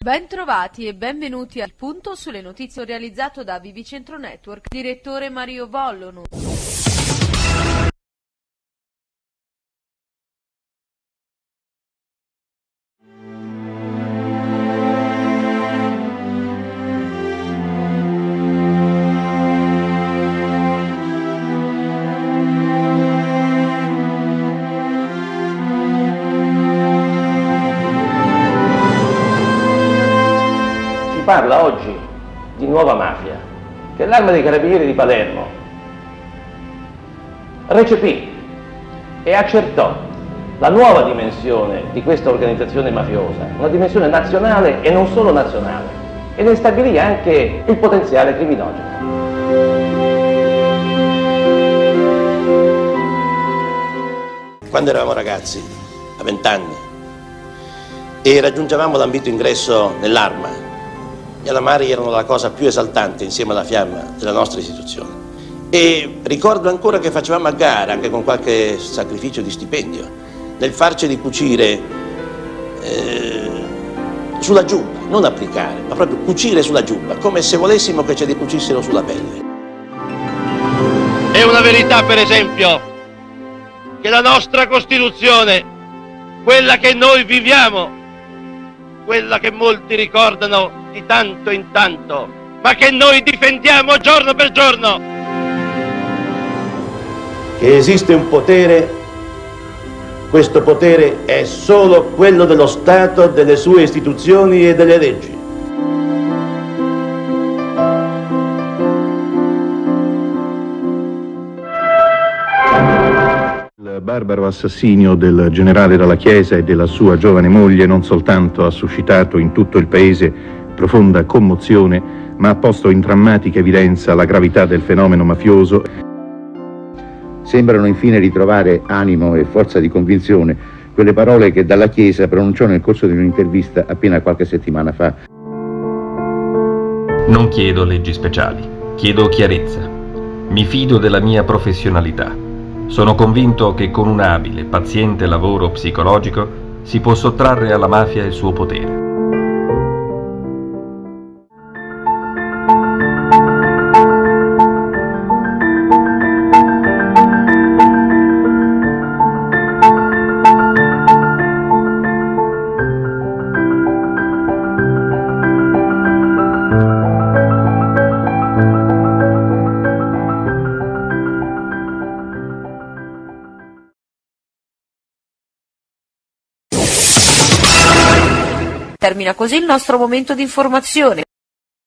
Bentrovati e benvenuti al Punto sulle notizie realizzato da Vivicentro Network, direttore Mario Vollonu. Parla oggi di nuova mafia, che l'Arma dei Carabinieri di Palermo recepì e accertò la nuova dimensione di questa organizzazione mafiosa, una dimensione nazionale e non solo nazionale, e ne stabilì anche il potenziale criminogeno. Quando eravamo ragazzi, a 20 anni, e raggiungevamo l'ambito ingresso nell'Arma, gli Alamari erano la cosa più esaltante insieme alla fiamma della nostra istituzione. E ricordo ancora che facevamo a gara, anche con qualche sacrificio di stipendio, nel farceli cucire sulla giubba, non applicare, ma proprio cucire sulla giubba, come se volessimo che ce li cucissero sulla pelle. È una verità, per esempio, che la nostra Costituzione, quella che noi viviamo, quella che molti ricordano di tanto in tanto, ma che noi difendiamo giorno per giorno. Che esiste un potere, questo potere è solo quello dello Stato, delle sue istituzioni e delle leggi. Il barbaro assassinio del generale Dalla Chiesa e della sua giovane moglie non soltanto ha suscitato in tutto il paese profonda commozione, ma ha posto in drammatica evidenza la gravità del fenomeno mafioso. Sembrano infine ritrovare animo e forza di convinzione quelle parole che Dalla Chiesa pronunciò nel corso di un'intervista appena qualche settimana fa. Non chiedo leggi speciali, chiedo chiarezza. Mi fido della mia professionalità. Sono convinto che con un abile, paziente lavoro psicologico si può sottrarre alla mafia il suo potere. Termina così il nostro momento di informazione.